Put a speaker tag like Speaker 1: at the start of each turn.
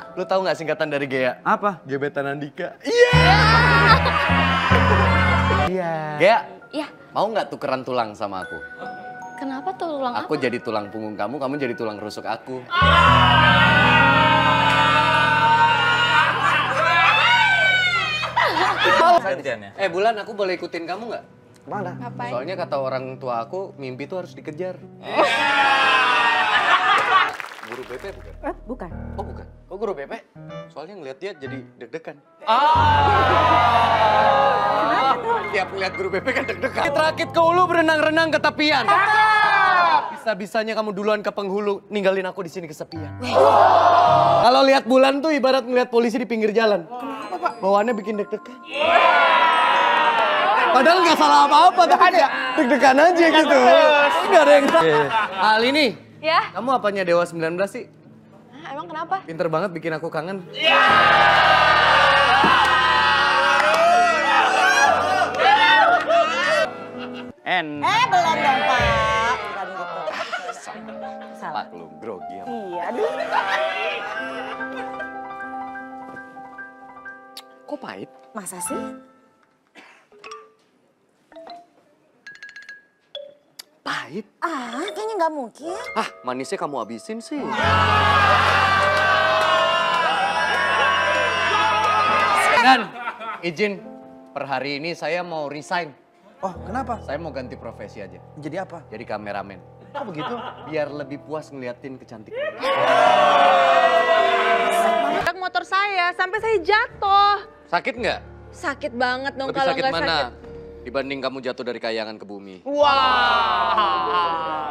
Speaker 1: Lu tahu nggak singkatan dari Gea?
Speaker 2: Apa?
Speaker 1: Gebetan Andika. Iya. Iya. Gea.
Speaker 3: Iya.
Speaker 1: Mau nggak tukeran tulang sama aku?
Speaker 3: Kenapa tulang
Speaker 1: Aku
Speaker 3: apa?
Speaker 1: jadi tulang punggung kamu jadi tulang rusuk aku.
Speaker 2: Gantiannya.
Speaker 1: Bulan, aku boleh ikutin kamu nggak?
Speaker 2: Kemana?
Speaker 3: Ngapain?
Speaker 1: Soalnya kata orang tua aku, mimpi tuh harus dikejar. Guru BP bukan?
Speaker 4: Bukan.
Speaker 1: Oh bukan? Kok guru BP? Soalnya ngeliat dia jadi deg-degan. Tiap ngeliat guru BP kan deg-degan. Rakit ke hulu, berenang-renang ke tepian. Bisa-bisanya kamu duluan ke penghulu, ninggalin aku di sini kesepian. Kalau lihat bulan tuh ibarat ngeliat polisi di pinggir jalan. Kenapa, Pak? Bawaannya bikin deg-degan. Padahal nggak salah apa-apa, tapi deg-degan aja gitu. Nggak ada yang salah. Hal ini,
Speaker 3: Ya?
Speaker 1: kamu apanya Dewa 19 sih?
Speaker 3: Emang kenapa?
Speaker 1: Pinter banget bikin aku kangen.
Speaker 4: Belum dong, Pak. Bukan gitu. Salah.
Speaker 1: Maklum, grogi ya.
Speaker 4: Iya, aduh.
Speaker 1: Kok pahit?
Speaker 4: Masa sih?
Speaker 1: Pahit?
Speaker 4: Kayaknya nggak mungkin.
Speaker 1: Manisnya kamu habisin sih. Dan izin, per hari ini saya mau resign.
Speaker 2: Oh, kenapa?
Speaker 1: Saya mau ganti profesi aja.
Speaker 2: Jadi apa?
Speaker 1: Jadi kameramen.
Speaker 2: Oh, begitu?
Speaker 1: Biar lebih puas ngeliatin kecantikan.
Speaker 5: Nabrak motor saya sampai saya jatuh.
Speaker 1: Sakit nggak?
Speaker 5: Sakit banget dong
Speaker 1: Lebih
Speaker 5: kalau
Speaker 1: sakit
Speaker 5: nggak
Speaker 1: mana?
Speaker 5: sakit.
Speaker 1: Dibanding kamu jatuh dari kayangan ke bumi.
Speaker 5: Wah.